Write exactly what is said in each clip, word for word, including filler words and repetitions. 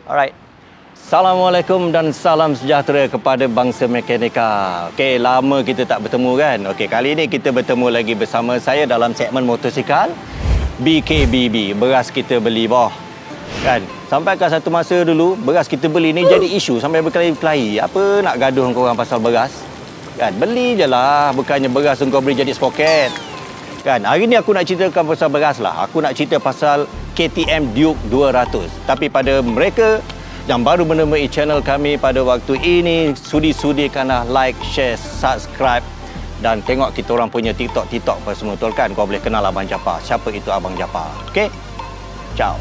Alright. Assalamualaikum dan salam sejahtera kepada bangsa mekanika. Okey, lama kita tak bertemu kan? Okey, kali ini kita bertemu lagi bersama saya dalam segmen motosikal B K B B. Beras kita beli boh. Kan? Sampai ke satu masa dulu, beras kita beli ni jadi isu sampai berkelahi-kelahi. Apa nak gaduh kau orang pasal beras? Kan? Beli je lah, bukannya beras kau beli jadi spoket. Kan? Hari ni aku nak ceritakan pasal beras lah. Aku nak cerita pasal K T M Duke dua ratus. Tapi pada mereka yang baru menemui channel kami pada waktu ini, sudi-sudikanlah like, share, subscribe dan tengok kita orang punya TikTok-TikTok apa semua, betul kan? Kau boleh kenal Abang Japar. Siapa itu Abang Japar? Okey? Ciao.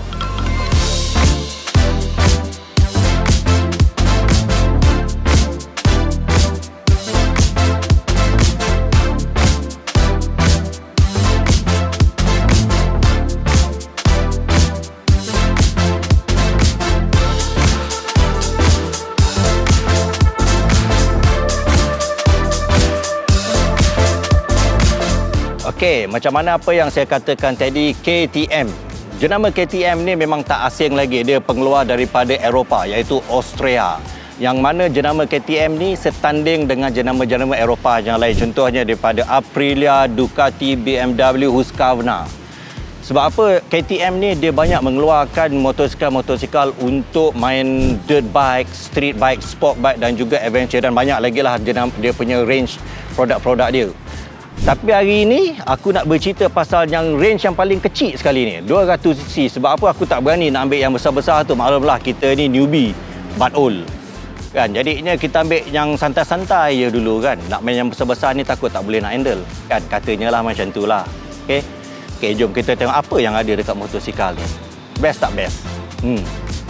Okey, macam mana apa yang saya katakan tadi, K T M. Jenama K T M ni memang tak asing lagi. Dia pengeluar daripada Eropah, iaitu Austria. Yang mana jenama K T M ni setanding dengan jenama-jenama Eropah yang lain. Contohnya daripada Aprilia, Ducati, B M W, Husqvarna. Sebab apa? K T M ni dia banyak mengeluarkan motosikal-motosikal untuk main dirt bike, street bike, sport bike dan juga adventure. Dan banyak lagi lah dia punya range produk-produk dia. Tapi hari ini aku nak bercerita pasal yang range yang paling kecil sekali ni, dua ratus cc. Sebab apa aku tak berani nak ambil yang besar-besar tu. Maklumlah kita ni newbie but old. Kan? Jadinya kita ambil yang santai-santai je dulu kan. Nak main yang besar-besar ni takut tak boleh nak handle. Kan? Katanya lah macam tu lah. Okey. Okey, jom kita tengok apa yang ada dekat motosikal ni. Best tak best? Hmm.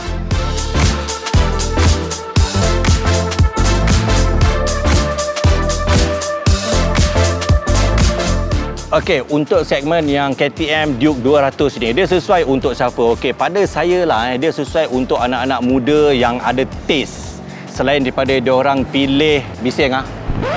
Okey, untuk segmen yang K T M Duke dua ratus ni, dia sesuai untuk siapa? Okey, pada saya lah, dia sesuai untuk anak-anak muda yang ada taste. Selain daripada diorang pilih bising ah.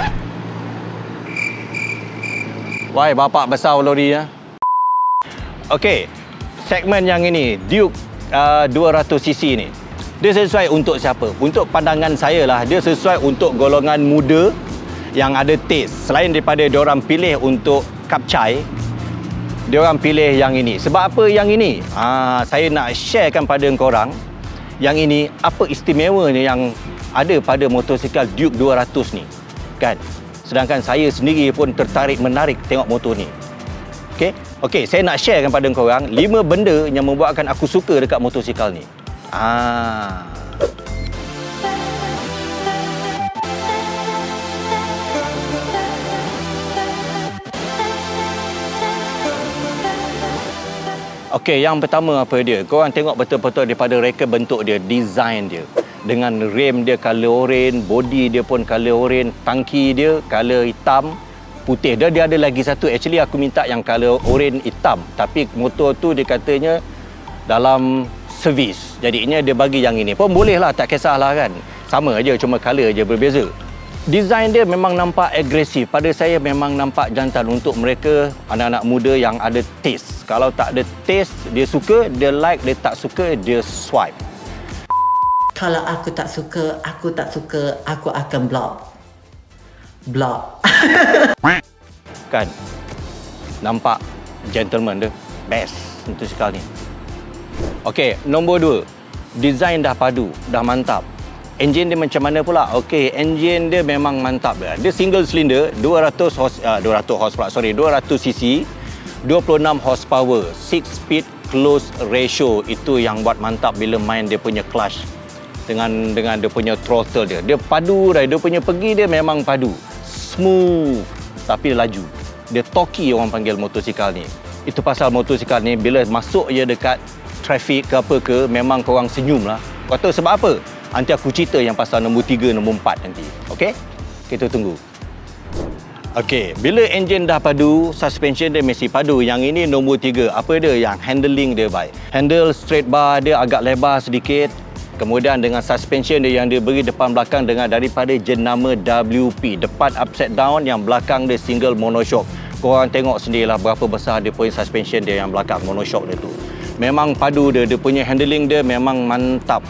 Wahai bapak besar lori ya. Okey, segmen yang ini Duke uh, dua ratus cc ni, dia sesuai untuk siapa? Untuk pandangan saya lah, dia sesuai untuk golongan muda yang ada taste. Selain daripada diorang pilih untuk kapcai, diorang pilih yang ini. Sebab apa yang ini? Ha, saya nak sharekan pada korang yang ini, apa istimewanya yang ada pada motosikal Duke dua ratus ni. Kan? Sedangkan saya sendiri pun tertarik menarik tengok motor ni. Okey? Okey, saya nak sharekan pada korang lima benda yang membuatkan aku suka dekat motosikal ni. Ah. Okey, yang pertama apa dia? Korang tengok betul-betul daripada reka bentuk dia, design dia. Dengan rem dia color orange, body dia pun color orange, tangki dia color hitam, putih. Dia, dia ada lagi satu, actually aku minta yang color orange hitam. Tapi motor tu dia katanya dalam servis. Jadinya dia bagi yang ini. Pun boleh lah, tak kisahlah kan. Sama aja, cuma color je berbeza. Design dia memang nampak agresif. Pada saya memang nampak jantan untuk mereka anak-anak muda yang ada taste. Kalau tak ada taste, dia suka, dia like, dia tak suka, dia swipe. Kalau aku tak suka, aku tak suka, aku akan block. Block. Kan? Nampak gentleman dia. Best motosikal ni. Okey, nombor dua. Design dah padu, dah mantap. Enjin dia macam mana pula? Okey, enjin dia memang mantap dia. Dia single cylinder, dua ratus horse, uh, dua ratus horse pula, sorry, dua ratus cc, dua puluh enam horsepower, six speed close ratio. Itu yang buat mantap bila main dia punya clutch dengan dengan dia punya throttle dia. Dia padu dah, dia punya pergi dia memang padu. Smooth tapi laju. Dia torky orang panggil motosikal ni. Itu pasal motosikal ni bila masuk je dekat traffic ke apa ke, memang korang senyum lah. Kau tahu sebab apa? Nanti aku cerita yang pasal nombor tiga, nombor empat nanti. Okey? Kita tunggu. Okey, bila enjin dah padu, suspension dia mesti padu. Yang ini nombor tiga. Apa dia? Yang handling dia baik. Handle straight bar dia agak lebar sedikit. Kemudian dengan suspension dia yang dia beri depan belakang dengan daripada jenama W P. Depan upside down, yang belakang dia single monoshock. Korang tengok sendirilah berapa besar dia punya suspension dia yang belakang monoshock dia tu. Memang padu dia, dia punya handling dia memang mantap.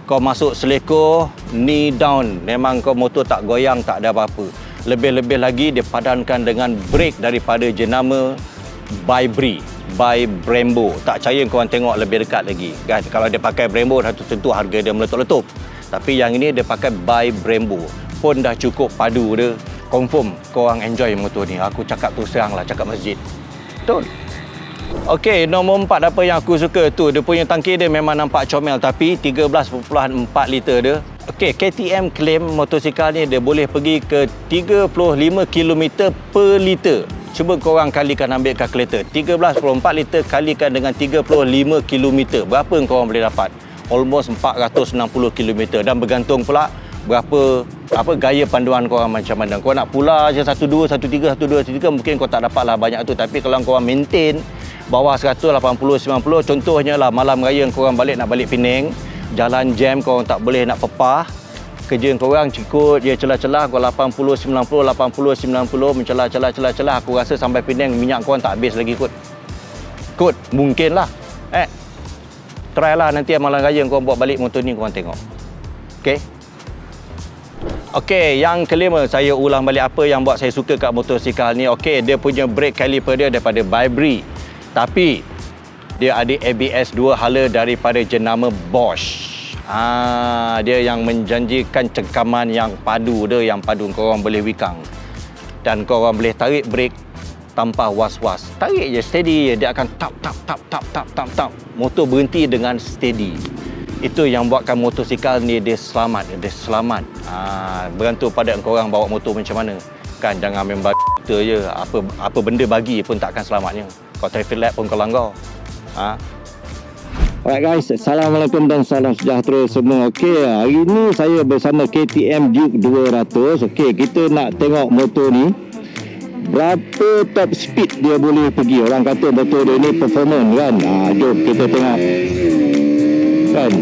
Kau masuk selekor, knee down. Memang kau motor tak goyang, tak ada apa-apa. Lebih-lebih lagi dia padankan dengan brake daripada jenama By-Bri, by Brembo. Tak percaya korang tengok lebih dekat lagi. Kan? Kalau dia pakai Brembo, tentu harga dia meletup-letup. Tapi yang ini dia pakai by Brembo. Pun dah cukup padu dia. Confirm korang enjoy motor ni. Aku cakap terus terang lah, cakap masjid. Betul. Okey, nombor empat apa yang aku suka tu, dia punya tangki dia memang nampak comel tapi tiga belas perpuluhan empat liter dia. Okey, K T M claim motosikal ni dia boleh pergi ke tiga puluh lima kilometer per liter. Cuba korang kalikan, ambil kalkulator. tiga belas perpuluhan empat liter kalikan dengan tiga puluh lima kilometer. Berapa korang boleh dapat? Almost empat ratus enam puluh kilometer. Dan bergantung pula berapa apa gaya panduan korang macam mana. Kau nak pula je satu dua, satu tiga, satu dua, satu tiga, mungkin kau tak dapatlah banyak tu. Tapi kalau korang maintain bawah seratus lapan puluh sembilan puluh, contohnya lah malam raya korang balik nak balik Penang, jalan jam korang tak boleh nak pepah, kerja korang cikut je celah-celah kau lapan puluh sembilan puluh, lapan puluh sembilan puluh, mencelah-celah-celah-celah, aku rasa sampai Penang minyak korang tak habis lagi kot. Kot, mungkin lah. Eh, try lah nanti malam raya korang bawa balik motor ni korang tengok. Okey. Okey, yang kelima saya ulang balik apa yang buat saya suka kat motosikal ni. Okey, dia punya brake caliper dia daripada By-Bri. Tapi dia ada A B S dua hala daripada jenama Bosch. Ah, dia yang menjanjikan cengkaman yang padu dia, yang padu korang boleh wikang. Dan korang boleh tarik brake tanpa was-was. Tarik je steady je, dia akan tap tap tap tap tap tap tap. Motor berhenti dengan steady. Itu yang buatkan motosikal ni dia selamat, dia selamat. Ah, bergantung pada korang bawa motor macam mana. Kan jangan main kita je, apa apa benda bagi pun takkan selamatnya. Kau traffic light pun kau langgar. Ha? Alright guys, Assalamualaikum dan salam sejahtera semua. Okey, hari ni saya bersama K T M Duke dua ratus. Okey, kita nak tengok motor ni berapa top speed dia boleh pergi. Orang kata motor dia ni performance kan. Ha, jom kita tengok. Kan?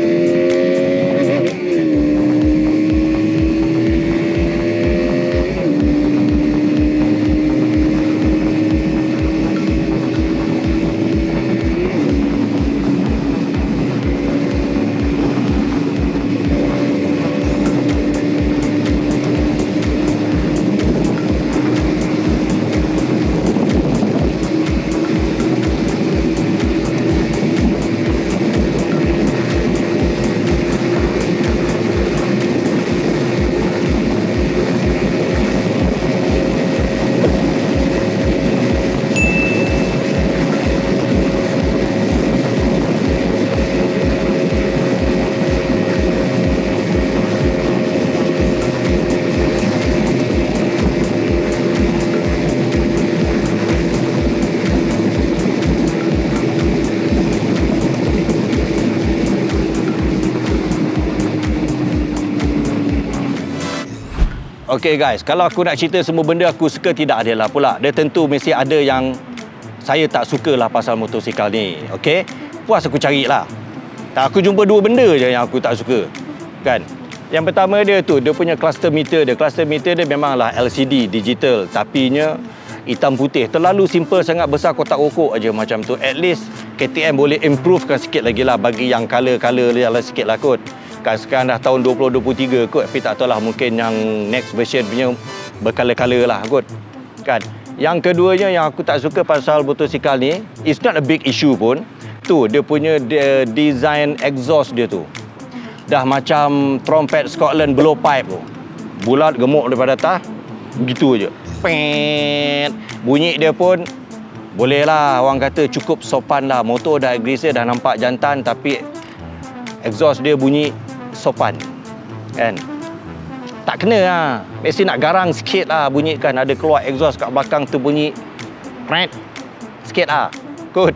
Okey guys, kalau aku nak cerita semua benda aku suka, tidak adalah pula. Dia tentu mesti ada yang saya tak suka lah pasal motosikal ni. Okey, puas aku carilah. Tak, aku jumpa dua benda je yang aku tak suka. Kan? Yang pertama dia tu, dia punya cluster meter dia. Cluster meter dia memanglah L C D, digital. Tapi nya hitam putih. Terlalu simple sangat, besar kotak rokok aja macam tu. At least K T M boleh improvekan sikit lagi lah, bagi yang color-color lah sikit lah kot. Kan sekarang dah tahun dua ribu dua puluh tiga kot, tapi tak tahulah mungkin yang next version punya berkala-kala lah kot. Kan? Yang keduanya yang aku tak suka pasal motosikal ni, it's not a big issue pun. Tu, dia punya de design exhaust dia tu. Dah macam trompet Scotland blowpipe tu. Bulat, gemuk daripada atas, begitu je. Pet. Bunyi dia pun, boleh lah, orang kata cukup sopan lah. Motor dah agresif, dah nampak jantan, tapi exhaust dia bunyi sopan, kan? Tak kena lah, mesti nak garang sikit lah bunyi kan. Ada keluar exhaust kat belakang tu bunyi pret sikit lah, good.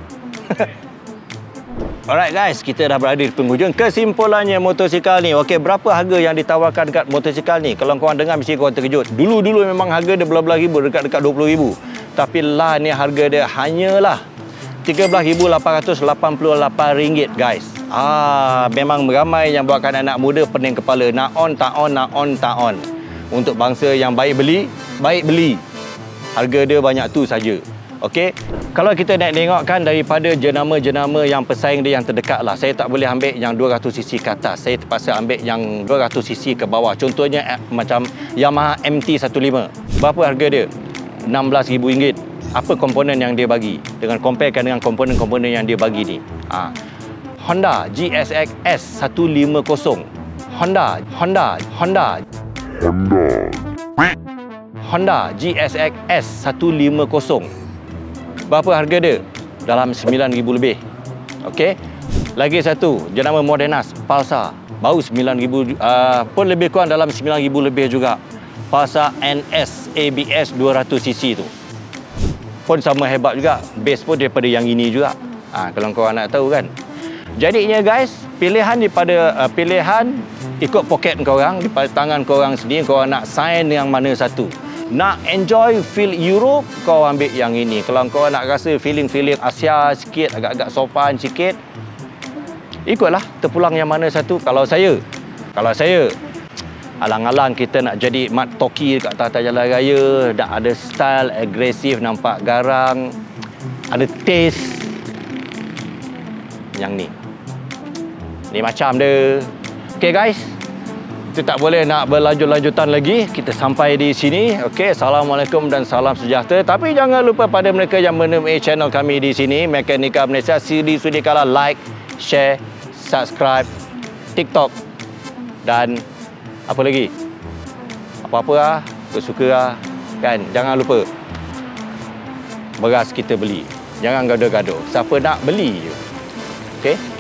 Alright guys, kita dah berada di penghujung. Kesimpulannya motosikal ni, okey, berapa harga yang ditawarkan kat motosikal ni? Kalau korang dengar mesti korang terkejut. Dulu-dulu memang harga dia belah-belah ribu, dekat-dekat dua puluh ribu. Tapi lah ni harga dia hanyalah tiga belas ribu lapan ratus lapan puluh lapan ringgit guys. Ah, memang ramai yang buatkan anak muda pening kepala. Nak on, tak on, nak on, tak on. Untuk bangsa yang baik beli, baik beli. Harga dia banyak tu saja. Okey, kalau kita nak tengokkan daripada jenama-jenama yang pesaing dia yang terdekat lah, saya tak boleh ambil yang dua ratus cc ke atas. Saya terpaksa ambil yang dua ratus cc ke bawah. Contohnya eh, macam Yamaha M T fifteen. Berapa harga dia? enam belas ribu ringgit. Apa komponen yang dia bagi? Dengan comparekan dengan komponen-komponen yang dia bagi ni. Ha. Honda G S X S seratus lima puluh. Honda, Honda, Honda. Honda. Honda G S X S seratus lima puluh. Berapa harga dia? Dalam sembilan ribu lebih. Okey. Lagi satu, jenama Modenas, Pulsar. Baru sembilan ribu, uh, pun lebih kurang dalam sembilan ribu lebih juga. Pulsar N S A B S dua ratus cc tu. Pun sama hebat juga. Base pun daripada yang ini juga. Ha, kalau korang nak tahu kan. Jadinya guys, pilihan daripada uh, pilihan ikut poket korang, daripada tangan korang sendiri, korang nak sign yang mana satu. Nak enjoy feel Europe, kau ambil yang ini. Kalau kau nak rasa feeling-feeling Asia sikit, agak-agak sopan sikit, ikutlah terpulang yang mana satu. Kalau saya, kalau saya alang-alang kita nak jadi mat toki dekat atas jalan raya, dah ada style, agresif, nampak garang, ada taste, yang ni. Ni macam dia. Okay guys, kita tak boleh nak berlanjut-lanjutan lagi. Kita sampai di sini. Okey, Assalamualaikum dan salam sejahtera. Tapi jangan lupa pada mereka yang menemui channel kami di sini, Mekanika Malaysia, sudi sudi kala like, share, subscribe, TikTok dan apa lagi? Apa-apa lah, suka lah. Kan, jangan lupa beras kita beli. Jangan gaduh-gaduh. Siapa nak beli je. Okey?